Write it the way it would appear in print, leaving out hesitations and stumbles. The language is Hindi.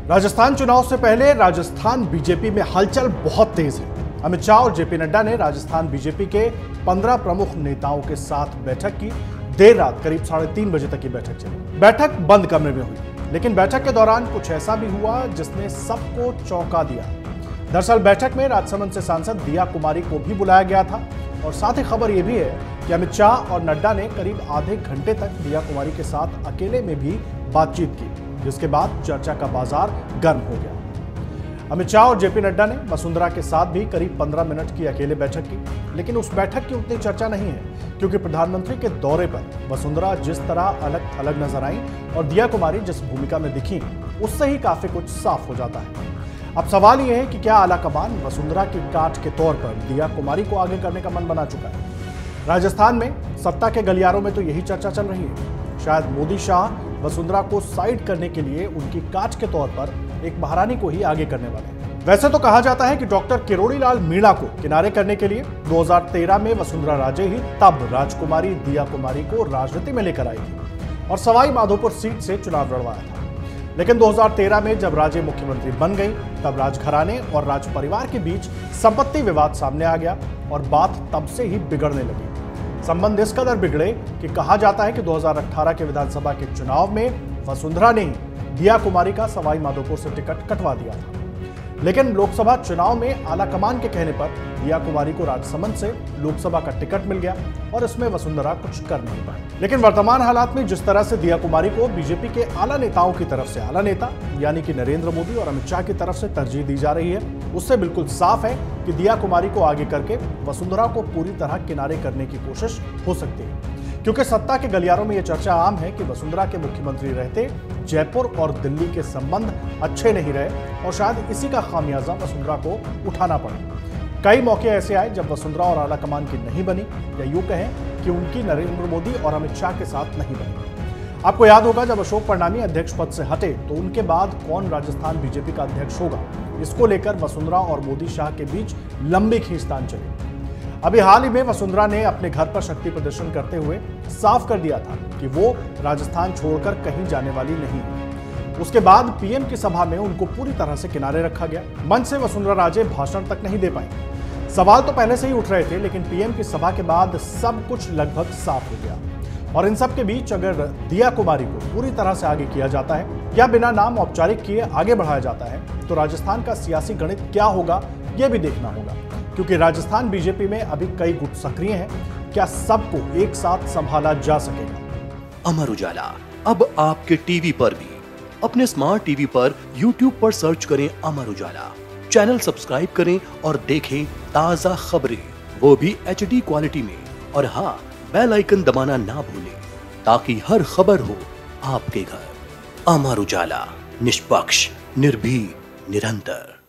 राजस्थान चुनाव से पहले राजस्थान बीजेपी में हलचल बहुत तेज है। अमित शाह और जेपी नड्डा ने राजस्थान बीजेपी के 15 प्रमुख नेताओं के साथ बैठक की। देर रात करीब 3:30 बजे तक की बैठक चली। बैठक बंद कमरे में हुई, लेकिन बैठक के दौरान कुछ ऐसा भी हुआ जिसने सबको चौंका दिया। दरअसल बैठक में राजसमंद से सांसद दिया कुमारी को भी बुलाया गया था और साथ ही खबर यह भी है कि अमित शाह और नड्डा ने करीब आधे घंटे तक दिया कुमारी के साथ अकेले में भी बातचीत की, जिसके बाद चर्चा का बाजार गर्म हो गया। अमित शाह और जेपी नड्डा ने वसुंधरा के साथ भी करीब 15 मिनट की अकेले बैठक की, लेकिन उस बैठक की उतनी चर्चा नहीं है, क्योंकि प्रधानमंत्री के दौरे पर वसुंधरा जिस तरह अलग थलग नजर आई और दिया कुमारी जिस भूमिका में दिखी, उससे ही काफी कुछ साफ हो जाता है। अब सवाल यह है कि क्या आलाकमान वसुंधरा की काट के तौर पर दिया कुमारी को आगे करने का मन बना चुका है। राजस्थान में सत्ता के गलियारों में तो यही चर्चा चल रही है। शायद मोदी शाह वसुंधरा को साइड करने के लिए उनकी काट के तौर पर एक महारानी को ही आगे करने वाले हैं। वैसे तो कहा जाता है कि डॉक्टर किरोड़ी लाल मीणा को किनारे करने के लिए 2013 में वसुंधरा राजे ही तब राजकुमारी दिया कुमारी को राजनीति में लेकर आई थी और सवाई माधोपुर सीट से चुनाव लड़वाया था। लेकिन 2013 में जब राजे मुख्यमंत्री बन गई, तब राजघराने और राज परिवार के बीच संपत्ति विवाद सामने आ गया और बात तब से ही बिगड़ने लगी। संबंध इस कदर बिगड़े कि कहा जाता है कि 2018 के विधानसभा के चुनाव में वसुंधरा ने दिया कुमारी का सवाई माधोपुर से टिकट कटवा दिया था। लेकिन लोकसभा चुनाव में आलाकमान के कहने पर दिया कुमारी को राजसमंद से लोकसभा का टिकट मिल गया और इसमें वसुंधरा कुछ कर नहीं पाई। लेकिन वर्तमान हालात में जिस तरह से दिया कुमारी को बीजेपी के आला नेताओं की तरफ से आला नेता यानी कि नरेंद्र मोदी और अमित शाह की तरफ से तरजीह दी जा रही है, उससे बिल्कुल साफ है कि दिया कुमारी को आगे करके वसुंधरा को पूरी तरह किनारे करने की कोशिश हो सकती है। क्योंकि सत्ता के गलियारों में यह चर्चा आम है कि वसुंधरा के मुख्यमंत्री रहते जयपुर और दिल्ली के संबंध अच्छे नहीं रहे और शायद इसी का खामियाजा वसुंधरा को उठाना पड़ा। कई मौके ऐसे आए जब वसुंधरा और आलाकमान की नहीं बनी, या यूं कहें कि उनकी नरेंद्र मोदी और अमित शाह के साथ नहीं बनी। आपको याद होगा जब अशोक परनामी अध्यक्ष पद से हटे तो उनके बाद कौन राजस्थान बीजेपी का अध्यक्ष होगा, इसको लेकर वसुंधरा और मोदी शाह के बीच लंबी खींचतान चली। अभी हाल ही में वसुंधरा ने अपने घर पर शक्ति प्रदर्शन करते हुए साफ कर दिया था कि वो राजस्थान छोड़कर कहीं जाने वाली नहीं है। उसके बाद पीएम की सभा में उनको पूरी तरह से किनारे रखा गया। मंच से वसुंधरा राजे भाषण तक नहीं दे पाई। सवाल तो पहले से ही उठ रहे थे, लेकिन पीएम की सभा के बाद सब कुछ लगभग साफ हो गया। और इन सब के बीच अगर दिया कुमारी को पूरी तरह से आगे किया जाता है या बिना नाम औपचारिक किए आगे बढ़ाया जाता है, तो राजस्थान का सियासी गणित क्या होगा, यह भी देखना होगा। क्योंकि राजस्थान बीजेपी में अभी कई गुट सक्रिय हैं। क्या सबको एक साथ संभाला जा सकेगा? अमर उजाला अब आपके टीवी पर भी। अपने स्मार्ट टीवी पर YouTube पर सर्च करें अमर उजाला, चैनल सब्सक्राइब करें और देखें ताजा खबरें, वो भी HD क्वालिटी में। और हाँ, बेल आइकन दबाना ना भूलें ताकि हर खबर हो आपके घर। अमर उजाला, निष्पक्ष, निर्भीक, निरंतर।